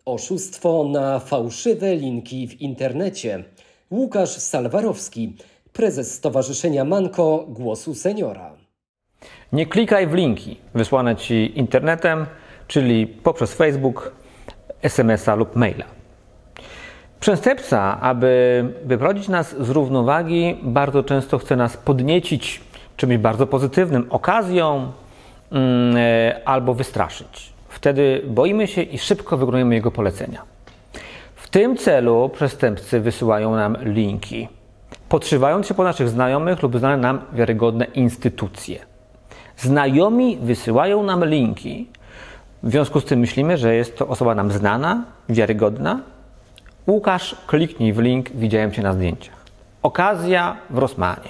Oszustwo na fałszywe linki w internecie. Łukasz Salwarowski, prezes Stowarzyszenia Manko Głosu Seniora. Nie klikaj w linki wysłane Ci internetem, czyli poprzez Facebook, SMS-a lub maila. Przestępca, aby wyprowadzić nas z równowagi, bardzo często chce nas podniecić czymś bardzo pozytywnym, okazją albo wystraszyć. Wtedy boimy się i szybko wykonujemy jego polecenia. W tym celu przestępcy wysyłają nam linki, podszywając się po naszych znajomych lub znane nam wiarygodne instytucje. Znajomi wysyłają nam linki, w związku z tym myślimy, że jest to osoba nam znana, wiarygodna. Łukasz, kliknij w link, widziałem Cię na zdjęciach. Okazja w Rossmanie.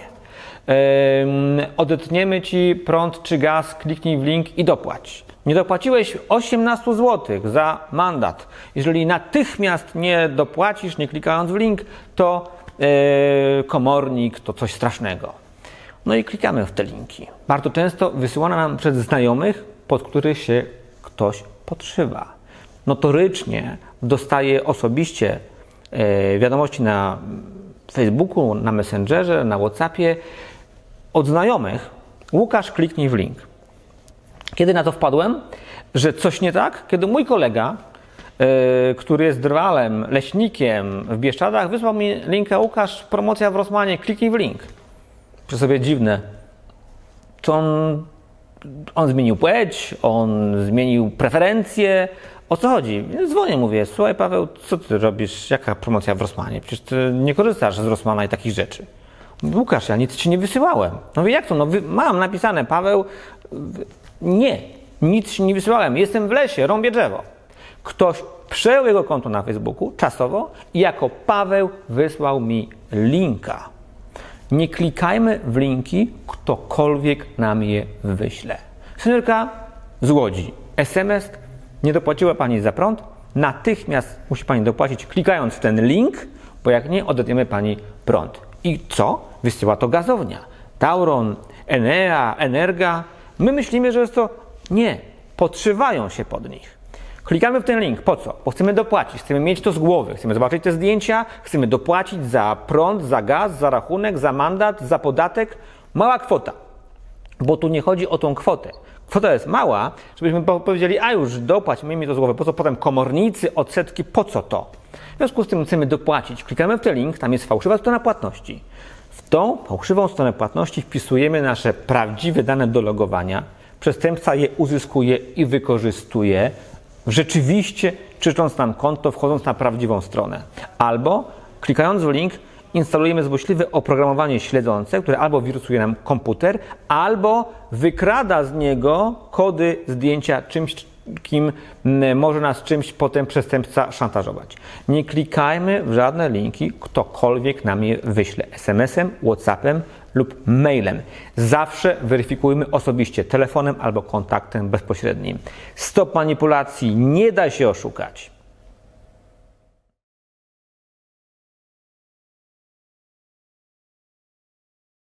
Odetniemy Ci prąd czy gaz, kliknij w link i dopłać. Nie dopłaciłeś 18 zł za mandat. Jeżeli natychmiast nie dopłacisz, nie klikając w link, to komornik, to coś strasznego. No i klikamy w te linki. Bardzo często wysyłana nam przez znajomych, pod których się ktoś podszywa. Notorycznie dostaje osobiście wiadomości na Facebooku, na Messengerze, na WhatsAppie od znajomych: Łukasz, kliknij w link. Kiedy na to wpadłem, że coś nie tak? Kiedy mój kolega, który jest drwalem, leśnikiem w Bieszczadach, wysłał mi linka: Łukasz, promocja w Rossmanie, kliknij w link. Przy sobie dziwne. To on zmienił płeć, on zmienił preferencje. O co chodzi? Dzwonię, mówię: słuchaj Paweł, co ty robisz? Jaka promocja w Rossmanie? Przecież ty nie korzystasz z Rossmana i takich rzeczy. Łukasz, ja nic ci nie wysyłałem. No mówię: jak to? No mam napisane, Paweł. Nie, nic ci nie wysyłałem. Jestem w lesie, rąbię drzewo. Ktoś przejął jego konto na Facebooku czasowo i jako Paweł wysłał mi linka. Nie klikajmy w linki, ktokolwiek nam je wyśle. Seniorka z Łodzi. SMS: nie dopłaciła Pani za prąd? Natychmiast musi Pani dopłacić, klikając w ten link, bo jak nie, odetniemy Pani prąd. I co? Wysyła to gazownia. Tauron, Enea, Energa. My myślimy, że jest to... Nie. Podszywają się pod nich. Klikamy w ten link. Po co? Bo chcemy dopłacić. Chcemy mieć to z głowy. Chcemy zobaczyć te zdjęcia. Chcemy dopłacić za prąd, za gaz, za rachunek, za mandat, za podatek. Mała kwota. Bo tu nie chodzi o tą kwotę. Kwota jest mała, żebyśmy powiedzieli: a już dopłać, miejmy to z głowy. Po co potem komornicy, odsetki, po co to? W związku z tym chcemy dopłacić. Klikamy w ten link, tam jest fałszywa strona płatności. W tą fałszywą stronę płatności wpisujemy nasze prawdziwe dane do logowania. Przestępca je uzyskuje i wykorzystuje, rzeczywiście czyszcząc nam konto, wchodząc na prawdziwą stronę. Albo klikając w link instalujemy złośliwe oprogramowanie śledzące, które albo wirusuje nam komputer, albo wykrada z niego kody, zdjęcia, czymś, kim może nas czymś potem przestępca szantażować. Nie klikajmy w żadne linki, ktokolwiek nam je wyśle SMS-em, WhatsAppem lub mailem. Zawsze weryfikujmy osobiście telefonem albo kontaktem bezpośrednim. Stop manipulacji, nie da się oszukać.